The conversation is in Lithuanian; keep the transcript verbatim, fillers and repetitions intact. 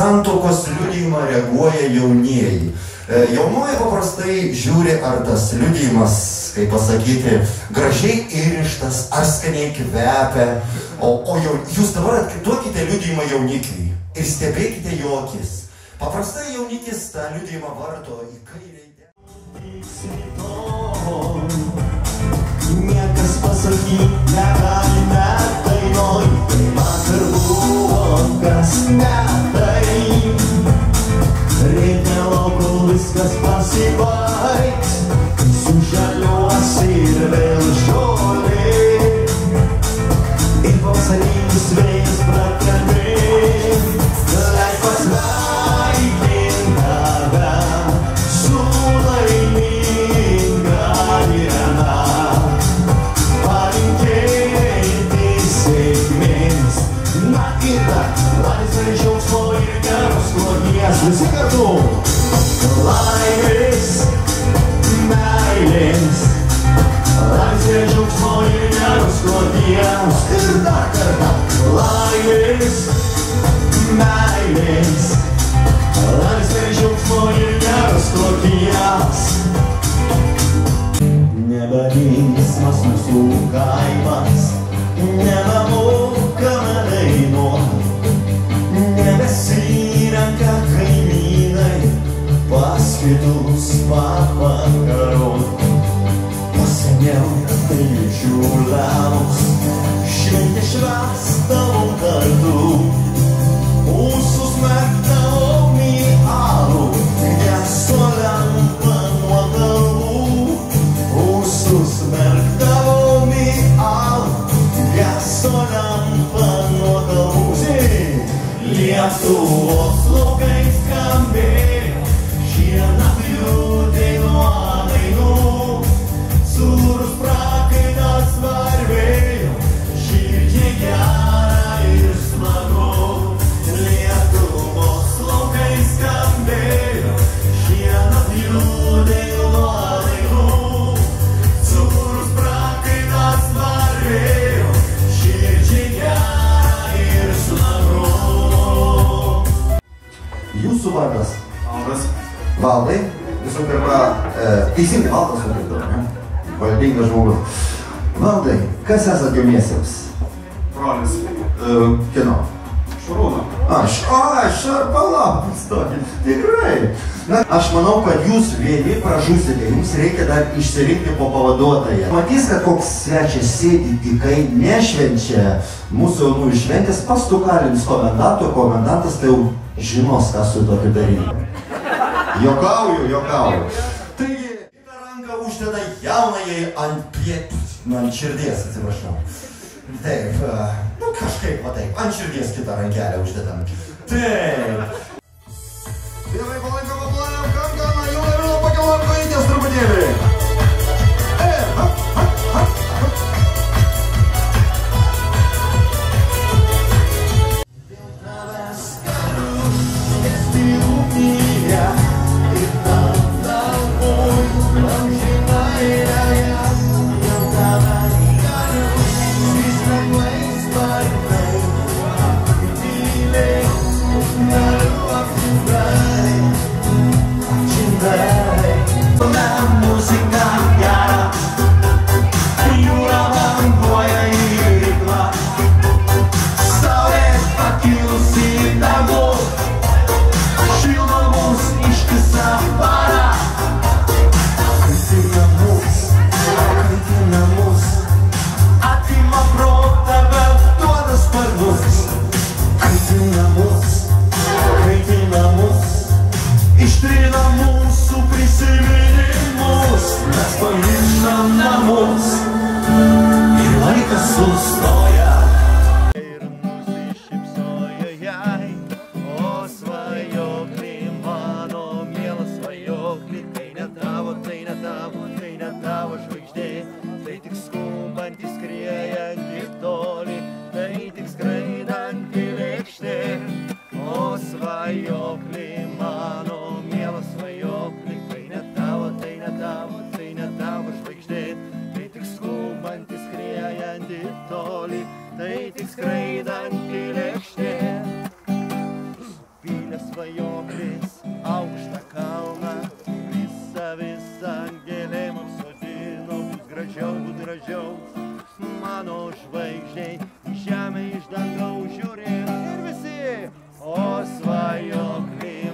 santuokos liudijimą reaguoja jaunieji. Jaunuoji paprastai žiūri, ar tas liudijimas, kaip pasakyti, gražiai įrištas, ar skaniai kvepia. O, o jau, jūs dabar duokite liudijimą jaunikiui ir stebėkite jo akis. Paprastai jaunikis tą liudijimą varto į kairę. Niekas pasakyti negali net dainoj, vakar buvo kas metai. Reikia laukų viskas pasibaigs, sužaliuos ir vėl žolė. Ir pavasarinis vėjas prakalbės, leid pasveikint tave su laiminga diena. Palinkėti sėkmės, na ir dar laisvės džiaugsmo ir geros kloties. Visi kartu! Laimės, meilės, laisvės džiaugsmo ir geros kloties. Ir dar kartą! Laimės, meilės, laisvės džiaugsmo ir geros kloties. Nebelinksmas mūsų kaimas, nebemokame dainuot, nebesirenka kaimynai pas kitus pavakarot. O seniau prižiūramos šventę švęsdavom kartu, užsusmerkdavom į alų, geso lempą nuo galvų. Užsusmerkdavom į alų, geso lempą nuo galvų. Lietuvos laukai skambėjo, šienapjų dainų dainų, sūrus prakaitas varvėjo, širdžiai gera ir smagu. Lietuvos laukai skambėjo, šienapjų dainų dainų, sūrus prakaitas varvėjo, širdžiai gera ir smagu. Jūsų vardas? Valdas. Valdai. Visų pirma, e, teisingai Valdas sukirdo, ne? Valdingas žmogus. Valdai, kas esat jauniesiems? Brolis. E, kino? Šarūno. Aš, aš, ar palapus tokį, tikrai. Na, aš manau, kad jūs vieni pražūsite, jums reikia dar išsirinkti po pavaduotoją. Matys, kad koks svečias sėdi tikai nešvenčia mūsų jaunųjų šventės, pastu kalins komendanto, komendantas tai jau žinos, ką su tokiu daryti. Jokauju, jokauju. Taigi, kitą ranką uždeda jaunajai ant pietų, nu, ant širdies, atsiprašau. Taip, nu kažkaip va taip, ant širdies kitą rankelę uždedam. Taip. Tėvai palaiko paplaniam kankaną, jau ir vėl pakelom kojytės truputėlį. E, hap, hap, hap, hap. Dėl tavęs galiu esti ugnyje ir tavoj amžinai raja. Dėl tavęs galiu vis lengvais vartais tyliai galiu apsibraižyti. Na muzika gera, jūra banguoja į ryklą, saulė pakilusi į dangų, šildo mus ištisą parą. Kaitina mus, kaitina mus, atima protą, bet duoda sparnus. Kaitina mus, kaitina mus, ištrina mūsų prisiminimus, mes pamirštam namus ir laikas sustoja. Ir nusišypsoja jai, o svajoklį, mano mielas svajoklį, tai ne tavo, tai ne tavo, tai ne tavo žvaigždė, tai tik skumbantis skriejanti toli, tai tik skraidanti lėkštė, o svajoklį, mano mielas svajoklį, tai ne tavo, tai ne tavo, tai ne tavo žvaigždė, tai tik skumbantis skriejanti toli, tai tik skraidanti lėkštė. nesvajoklis, aukštą kalną, visą, visą gėlėm apsodino, bus gražiau, bus gražiau, mano žvaigždžiai, žemė iš dangaus žiūrės ir visi, o svajoklis.